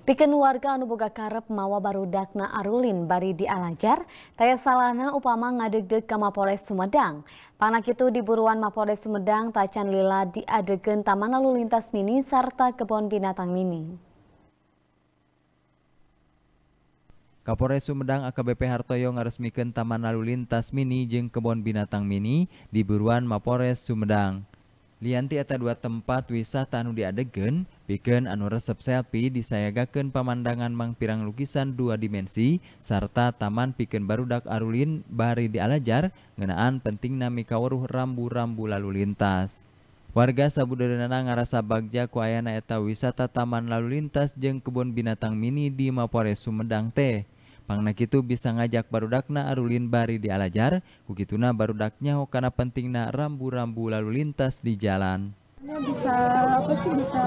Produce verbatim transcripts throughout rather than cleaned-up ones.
Pikeun warga anu boga karep mawa barudakna Arulin bari dialajar, taya salahna upama ngadegdeg ka Mapolres Sumedang. Pangna kitu di buruan Mapolres Sumedang tacan lila diadegeun taman lalu lintas mini sarta kebon binatang mini. Kapolres Sumedang A K B P Hartoyo ngaresmikeun taman lalu lintas mini jeung kebon binatang mini di buruan Mapolres Sumedang. Lianti eta dua tempat wisata anu diadegeun pikeun anu resep selfie disayagakeun pamandangan mangpirang lukisan dua dimensi sarta taman pikeun barudak Arulin bari dialajar ngeunaan pentingna mikawruh rambu-rambu lalu lintas. Warga sabudareunana ngarasa bagja ku ayana eta wisata taman lalu lintas jeung kebun binatang mini di Mapolres Sumedang teh. Pangna kitu bisa ngajak barudakna Arulin bari dialajar, kukituna barudaknya kana pentingna rambu-rambu lalu lintas di jalan. Bisa apa sih bisa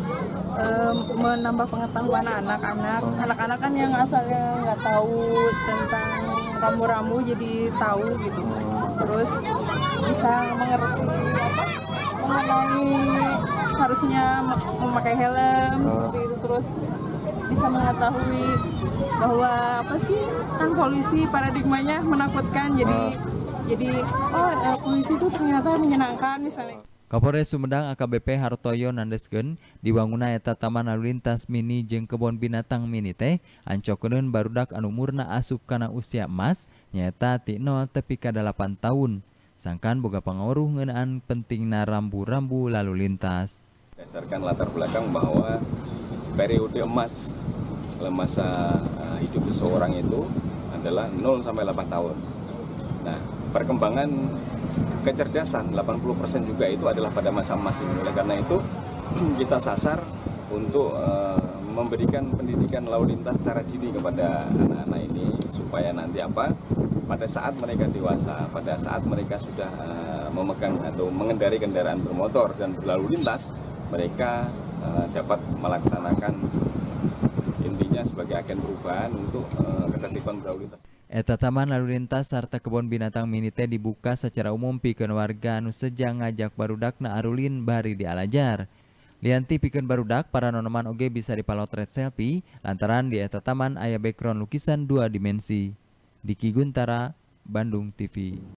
um, menambah pengetahuan anak-anak. Anak-anak kan yang asalnya nggak tahu tentang rambu-rambu jadi tahu gitu. Terus bisa mengerti apa mengenai harusnya memakai helm seperti itu, terus bisa mengetahui bahwa apa sih kan polisi paradigmanya menakutkan, jadi uh. jadi oh uh, polisi itu ternyata menyenangkan misalnya. Kapolres Sumedang A K B P Hartoyo nandeskeun dibangunna eta taman lalu lintas mini jeung kebon binatang mini teh ancokeun barudak anu umurna asup kana usia emas nyaeta ti nol tepi ka dalapan tahun. Sangkan boga pangaruh ngeunaan pentingna rambu-rambu lalu lintas. Berdasarkan latar belakang bahwa periode emas dalam masa hidup seseorang itu adalah nol sampai delapan tahun. Nah, perkembangan kecerdasan delapan puluh persen juga itu adalah pada masa emas ini. Oleh karena itu, kita sasar untuk uh, memberikan pendidikan lalu lintas secara dini kepada anak-anak ini supaya nanti apa? Pada saat mereka dewasa, pada saat mereka sudah uh, memegang atau mengendarai kendaraan bermotor dan berlalu lintas, mereka uh, dapat melaksanakan intinya sebagai agen perubahan untuk uh, ketertiban berlalu lintas. Eta taman lalu lintas sarta kebon binatang mini teh dibuka secara umum pikeun warga anu sejang ngajak barudakna Arulin bari dialajar. Lianti pikeun barudak para nonoman oge bisa dipalotret selfie lantaran di eta taman aya background lukisan dua dimensi. Diki Guntara, Bandung T V.